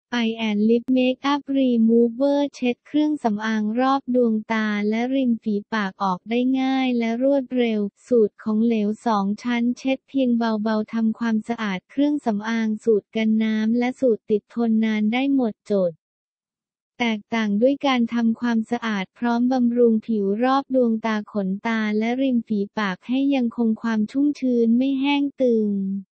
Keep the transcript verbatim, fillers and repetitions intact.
Eye and Lip Makeup Remover เช็ดเครื่องสำอางรอบดวงตาและริมฝีปากออกได้ง่ายและรวดเร็ว สูตรของเหลวสองชั้นเช็ดเพียงเบาๆทำความสะอาดเครื่องสำอางสูตรกันน้ำและสูตรติดทนนานได้หมดจด แตกต่างด้วยการทำความสะอาดพร้อมบำรุงผิวรอบดวงตาขนตาและริมฝีปากให้ยังคงความชุ่มชื้นไม่แห้งตึง